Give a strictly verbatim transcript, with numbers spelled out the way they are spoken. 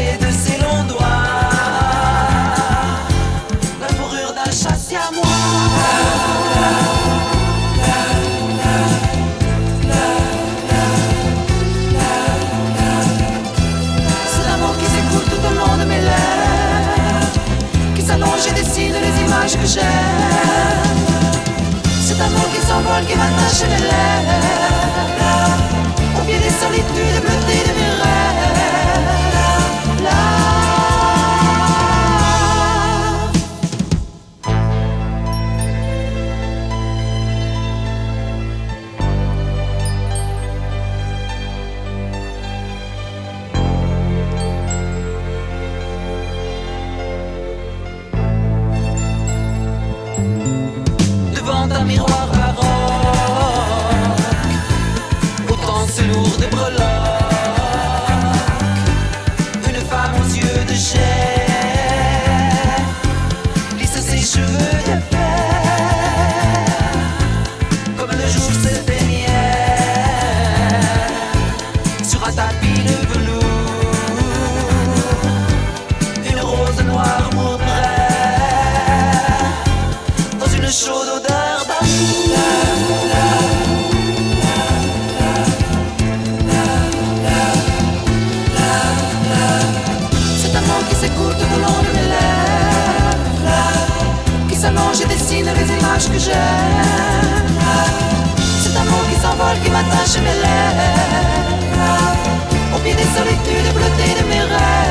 et de ses longs doigts, la fourrure d'un chat siamois. C'est l'amour qui s'écoule tout au long de mes lèvres, qui s'allonge et dessine les images que j'aime. Cet amour qui s'envole, qui m'attache mes lèvres, au pied des solitudes bleutées de mes rêves. Là. Devant un miroir baroque, autant ce lourd de breloques, une femme aux yeux de chair lisse ses cheveux de fer, comme le jour se baignait sur un tapis de velours, une rose noire pourprée dans une chaude odeur d'amour. Cet amour qui s'écoule tout au long de mes lèvres, qui s'allonge et dessine les images que j'aime. Cet amour qui s'envole, qui m'attache mes lèvres, au pied des solitudes bleutées de mes rêves.